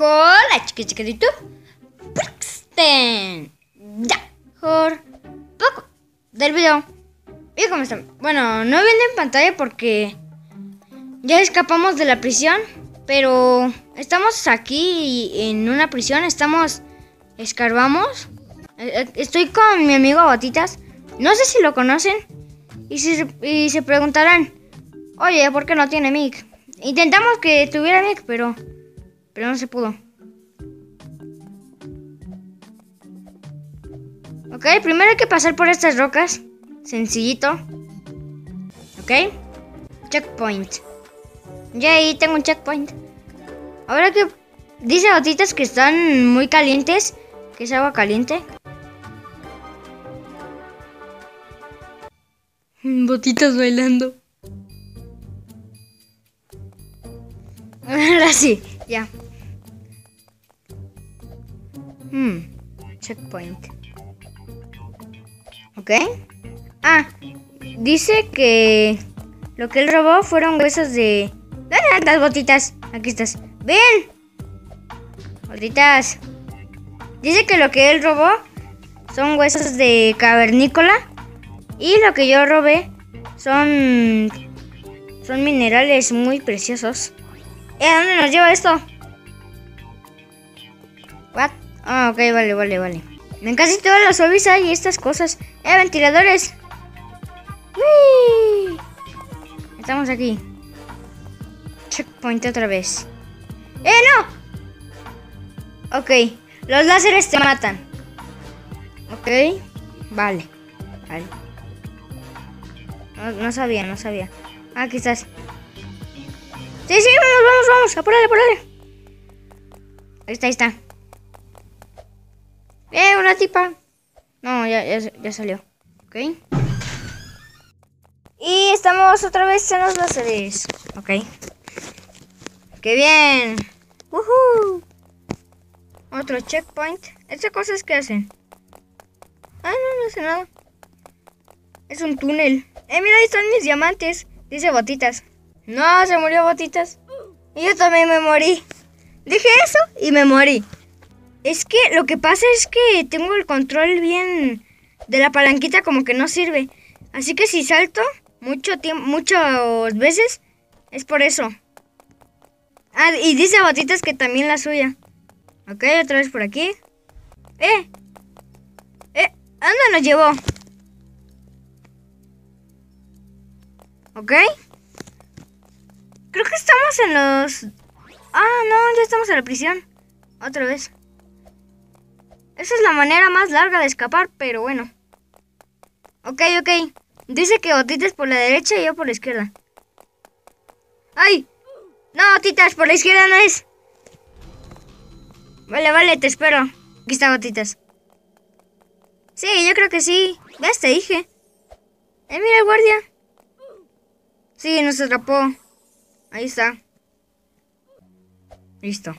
Hola, chiquitito. Brixton. Ya. Por poco del video. ¿Y cómo están? Bueno, no viene en pantalla porque ya escapamos de la prisión. Pero estamos aquí en una prisión. Escarbamos. Estoy con mi amigo Botitas. No sé si lo conocen. Y se preguntarán: oye, ¿por qué no tiene mic? Intentamos que tuviera mic, pero no se pudo. Ok, primero hay que pasar por estas rocas. Sencillito. Ok. Checkpoint. Ya ahí tengo un checkpoint. Ahora que dice Botitas que están muy calientes, que es agua caliente. Botitas bailando. Ahora sí, ya. Checkpoint. Ok. Dice que lo que él robó fueron huesos de... ¿Dónde andas, Botitas? Aquí estás. ¡Ven! Botitas. Dice que lo que él robó son huesos de cavernícola. Y lo que yo robé son minerales muy preciosos. ¿A dónde nos lleva esto? What? Ok, vale. En casi todas las zombies hay estas cosas. Ventiladores. ¡Uy! Estamos aquí. Checkpoint otra vez. ¡No! Ok, los láseres te matan. Ok, vale. No sabía. Aquí estás. Sí, vamos. Apúrale. Ahí está. Una tipa. No, ya salió. Ok. Y estamos otra vez en los láseres. Ok. ¡Qué bien! ¡Woohoo! Otro checkpoint. ¿Estas cosas qué hacen? No hace nada. Es un túnel. Mira, ahí están mis diamantes. Dice Botitas. No, se murió Botitas. Y yo también me morí. Dije eso y me morí. Es que lo que pasa es que tengo el control bien de la palanquita, como que no sirve. Así que si salto muchas veces, es por eso. Y dice Botitas que también la suya. Ok, otra vez por aquí. ¿Dónde nos llevó? Ok. Creo que estamos en los... no, ya estamos en la prisión. Otra vez. Esa es la manera más larga de escapar, pero bueno. Ok. Dice que Botitas por la derecha y yo por la izquierda. ¡Ay! No, Botitas, por la izquierda no es. Vale, te espero. Aquí está Botitas. Sí, yo creo que sí. ¿Ves? Te dije. Mira el guardia. Sí, nos atrapó. Ahí está. Listo.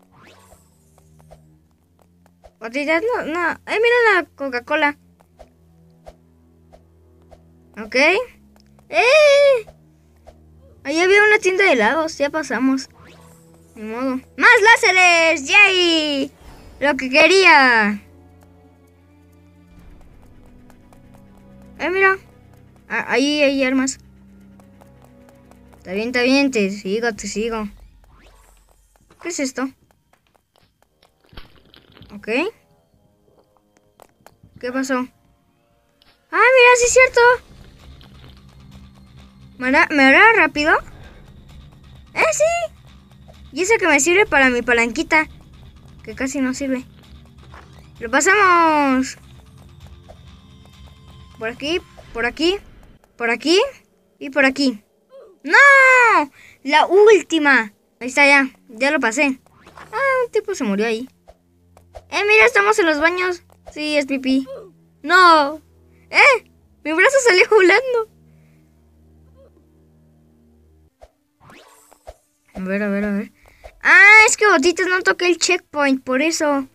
Botitas, no. Mira la Coca-Cola. Ok. Ahí había una tienda de helados. Ya pasamos. Ni modo. ¡Más láseres! ¡Yay! Lo que quería. Mira. Ahí hay armas. Está bien. Te sigo. ¿Qué es esto? Ok. ¿Qué pasó? Mira, sí es cierto. ¿Me hará rápido? Sí. Y eso que me sirve para mi palanquita, que casi no sirve. Lo pasamos. Por aquí y por aquí. ¡No! La última. Ahí está ya lo pasé. Un tipo se murió ahí. Mira, estamos en los baños. Sí, es pipí. ¡No! Mi brazo salió volando. A ver. Es que Botitas no toqué el checkpoint, por eso.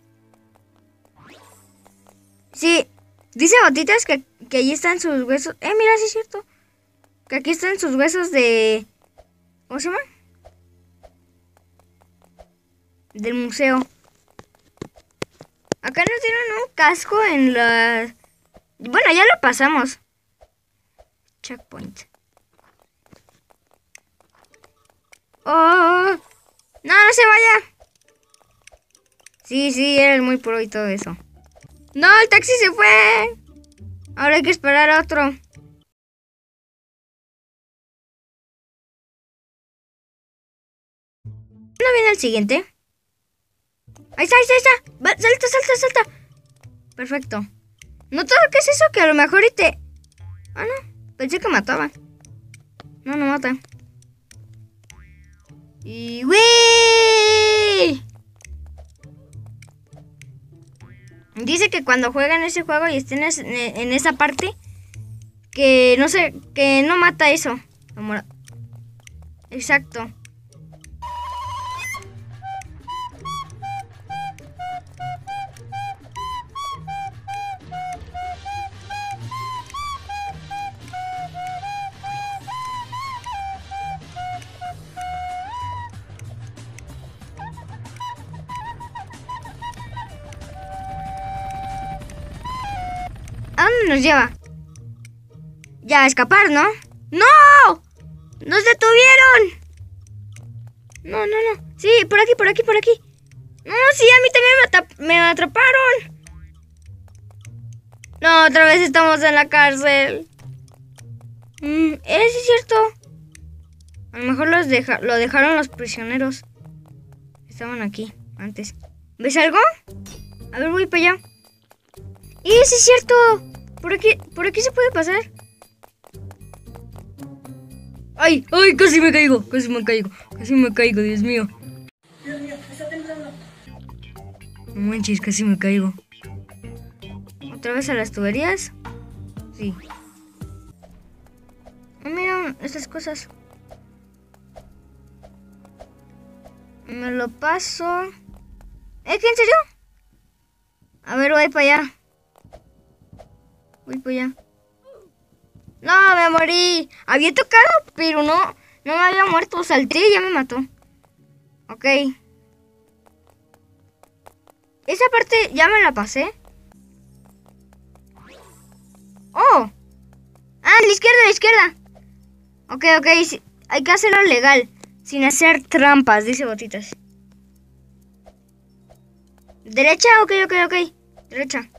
Sí, dice Botitas que allí están sus huesos. Mira, sí es cierto. Que aquí están sus huesos de... ¿Cómo se llama? del museo. Acá nos dieron un casco en la... Bueno, ya lo pasamos. Checkpoint. ¡Oh! ¡No, no se vaya! Sí, eres muy pro y todo eso. ¡No, el taxi se fue! Ahora hay que esperar a otro. ¿No viene el siguiente? Ahí está. Salta. Perfecto. ¿No todo qué es eso? Que a lo mejor y te... Ah, no. Pensé que mataba. No mata. Y... ¡Wii! Dice que cuando juegan ese juego y estén en esa parte, que no sé, que no mata eso. Exacto. ¿A dónde nos lleva? Ya, a escapar, ¿no? ¡No! ¡Nos detuvieron! No. Sí, por aquí. No, sí, a mí también me atraparon. No, otra vez estamos en la cárcel. Es cierto. A lo mejor lo dejaron los prisioneros. Estaban aquí antes. ¿Ves algo? A ver, voy para allá. Sí, es cierto. Por aquí se puede pasar. Ay, casi me caigo, Dios mío. Está temblando. No manches, casi me caigo. ¿Otra vez a las tuberías? Sí. Oh, mira estas cosas. Me lo paso. ¿Qué? ¿En serio? A ver, voy para allá. No, me morí. Había tocado, pero no me había muerto. Salté y ya me mató. Ok. Esa parte ya me la pasé. Oh. Ah, la izquierda. Ok. Sí, hay que hacerlo legal. Sin hacer trampas, dice Botitas. ¿Derecha? Ok. Derecha.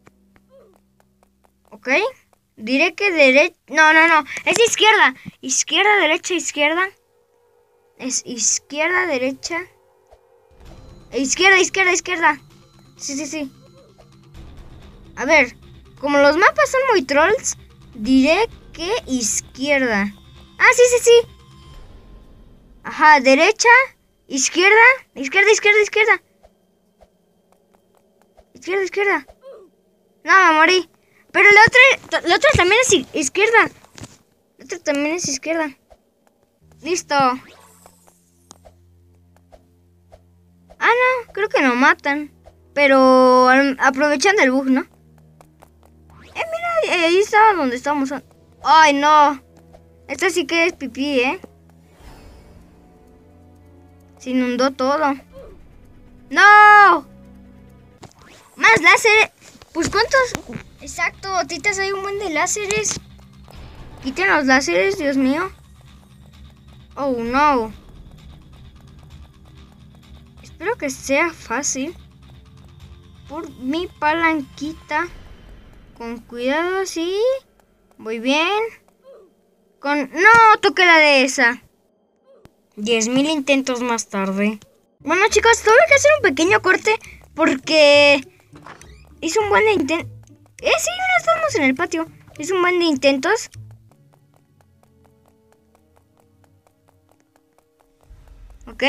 Ok. Diré que derecha... No. Es izquierda. Izquierda, derecha, izquierda. Es izquierda, derecha. Izquierda. Sí. A ver. Como los mapas son muy trolls, diré que izquierda. Ah, sí. Ajá, derecha, izquierda. Izquierda. No, me morí. Pero la otra también es izquierda. Listo. Ah, no, creo que no matan. Pero aprovechan del bug, ¿no? Mira, ahí estaba donde estábamos. Ay, no. Esta sí que es pipí, ¿eh? Se inundó todo. ¡No! Más láser. Pues ¿cuántos? Exacto, Botitas, hay un buen de láseres. Quiten los láseres, Dios mío. Oh, no. Espero que sea fácil. Por mi palanquita. Con cuidado, sí. Voy bien. No, toqué la de esa. 10,000 intentos más tarde. Bueno, chicos, tuve que hacer un pequeño corte porque hice un buen de intentos. Sí, mira, estamos en el patio. Hice un buen de intentos. Ok.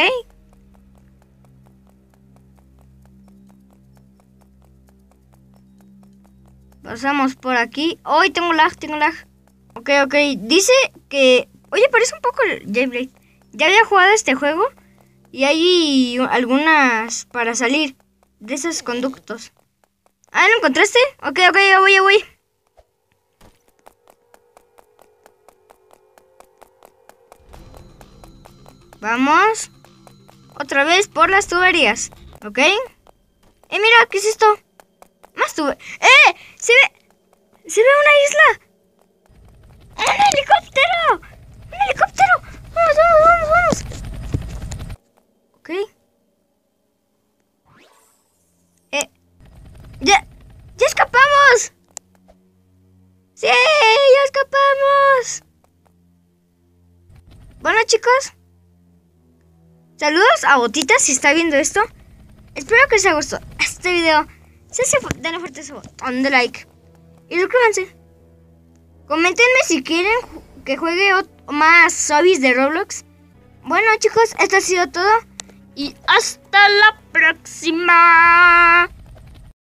Pasamos por aquí. ¡Ay, tengo lag! Ok. Dice que... Oye, parece un poco el Jailblade. Ya había jugado este juego y hay algunas para salir de esos conductos. Ah, ¿lo encontraste? Ok, ya voy. Vamos. otra vez por las tuberías, ¿ok? Mira, ¿qué es esto? Más tuberías. Se ve una isla. ¡Un helicóptero! ¡Un helicóptero! ¡Vamos! Ok. ¡Ya escapamos! ¡Sí! ¡Ya escapamos! Bueno, chicos. Saludos a Botita si está viendo esto. Espero que les haya gustado este video. Denle fuerte ese botón de like. Y suscríbanse. Coméntenme si quieren que juegue más zombies de Roblox. Bueno, chicos, esto ha sido todo. Y hasta la próxima.